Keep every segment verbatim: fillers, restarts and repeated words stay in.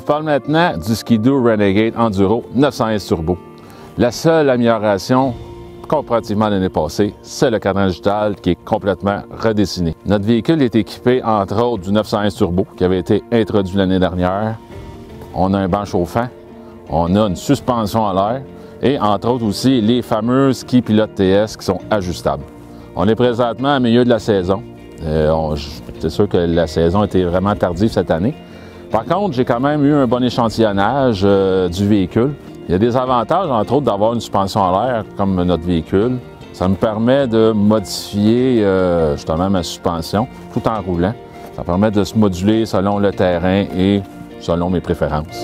parle maintenant du Ski-Doo Renegade Enduro neuf cent S Turbo. La seule amélioration, comparativement à l'année passée, c'est le cadran digital qui est complètement redessiné. Notre véhicule est équipé, entre autres, du neuf cent S Turbo qui avait été introduit l'année dernière. On a un banc chauffant, on a une suspension à l'air et, entre autres aussi, les fameux Ski Pilot T S qui sont ajustables. On est présentement au milieu de la saison. Euh, c'est sûr que la saison était vraiment tardive cette année. Par contre, j'ai quand même eu un bon échantillonnage euh, du véhicule. Il y a des avantages, entre autres, d'avoir une suspension à l'air comme notre véhicule. Ça me permet de modifier euh, justement ma suspension tout en roulant. Ça permet de se moduler selon le terrain et selon mes préférences.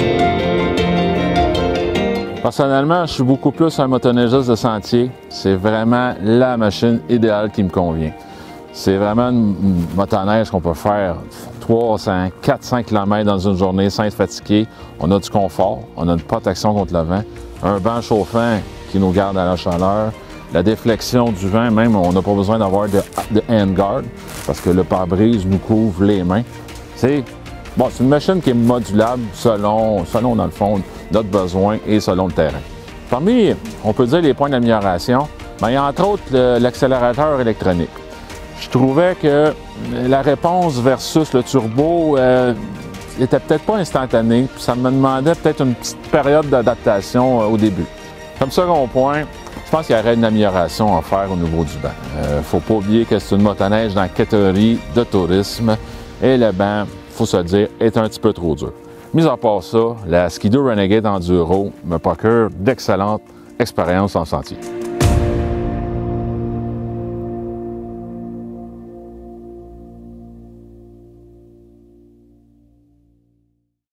Personnellement, je suis beaucoup plus un motoneigiste de sentier. C'est vraiment la machine idéale qui me convient. C'est vraiment une motoneige qu'on peut faire trois cents, quatre cents kilomètres dans une journée sans être fatigué. On a du confort, on a une protection contre le vent, un banc chauffant qui nous garde à la chaleur, la déflexion du vent, même on n'a pas besoin d'avoir de, de handguard parce que le pare-brise nous couvre les mains. C'est bon, c'est une machine qui est modulable selon, selon, dans le fond, notre besoin et selon le terrain. Parmi, on peut dire, les points d'amélioration, bien, il y a entre autres l'accélérateur électronique. Je trouvais que la réponse versus le turbo euh, était peut-être pas instantanée, puis ça me demandait peut-être une petite période d'adaptation euh, au début. Comme second point, je pense qu'il y aurait une amélioration à faire au niveau du banc. Il euh, ne faut pas oublier que c'est une motoneige dans la catégorie de tourisme et le banc, il faut se le dire, est un petit peu trop dur. Mis à part ça, la Ski-Doo Renegade Enduro me procure d'excellentes expériences en sentier.